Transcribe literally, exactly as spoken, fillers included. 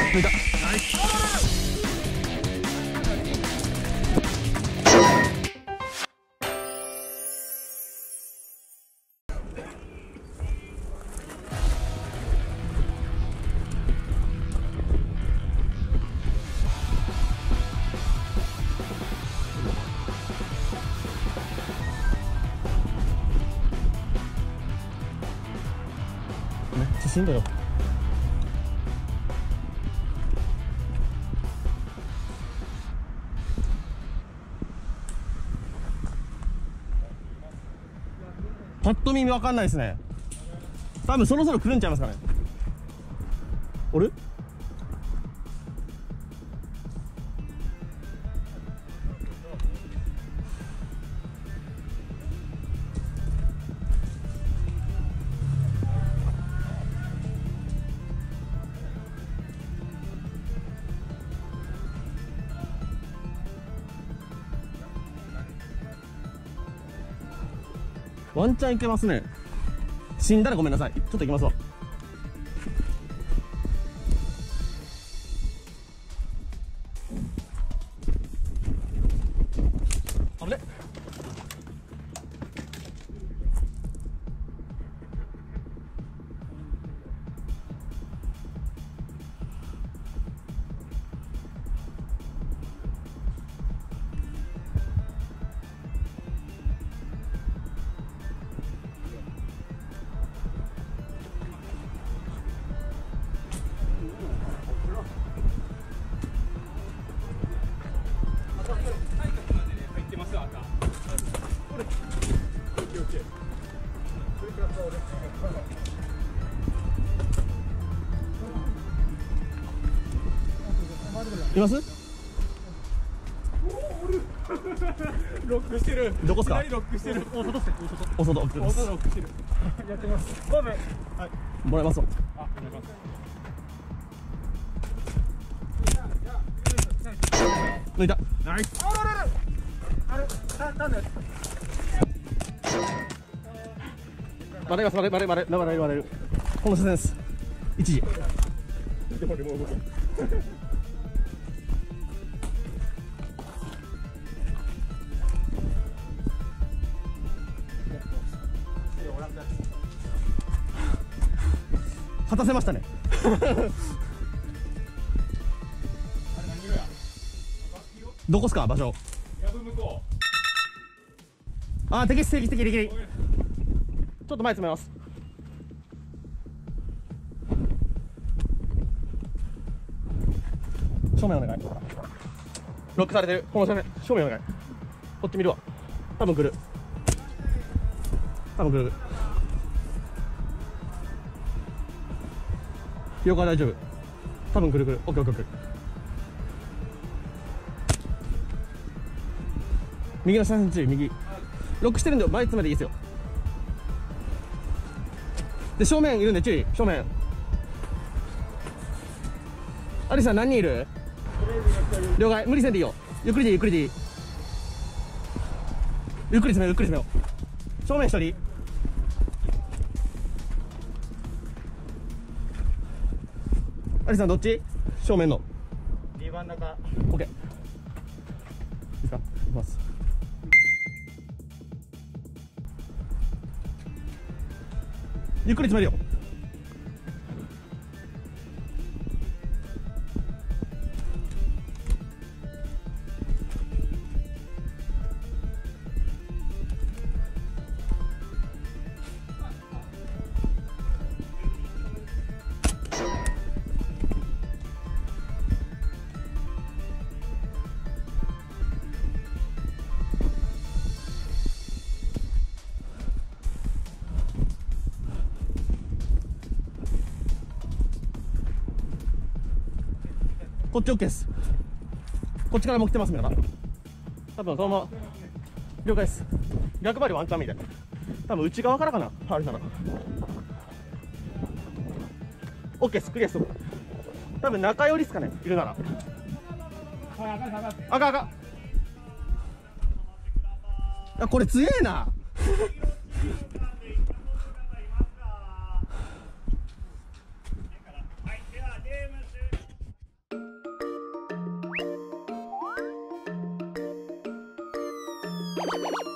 抜いた。めっちゃしんどいよ。パッと見わかんないですね。多分そろそろ来るんちゃいますかね。あれ？ワンチャンいけますね。死んだらごめんなさい。ちょっと行きますわ。あれ？います？ ロックしてる。 どこっすか？ ロックしてる。大外っす。 お外、 大外。大外ロックしてる。やってます。バーベ。はい。 もらいますわ。 あ、お願いします。 抜いた。 ナイス。あららら。あれ、た、なんで。 バレます、バレ、バレ、バレ、バレる、バレる。この車線です。一時。 でも、でも、動く。 果たせましたね。どこっすか、場所。 やぶ向こう。あ、敵、敵、敵、敵、敵。ちょっと前詰めます。正面お願い。ロックされてる。この正面、正面お願い。こっち見るわ。多分来る。多分来る。了解、大丈夫。多分来る来る。オッケーオッケーオッケー。右のさんセンチ注意、右。ロックしてるんで前詰めていいですよ。で、正面いるんで注意、正面。アリさん何人いる？了解、無理せんでいいよ。ゆっくりでいい、ゆっくりでいい。ゆっくり詰めよう、ゆっくり詰めよう。正面一人。アリさんどっち？正面の。 にばん中。 オッケー。いいですか？いきます。ゆっくり詰めるよ。こっち OK です。こっちからも来てますから。多分そのまま。了解です。逆張りワンチャンみたいな。多分内側からかな。あれかな。OK です。クリアです。多分中寄りですかね。いるなら。あかあか。あ、これ強えな。 す。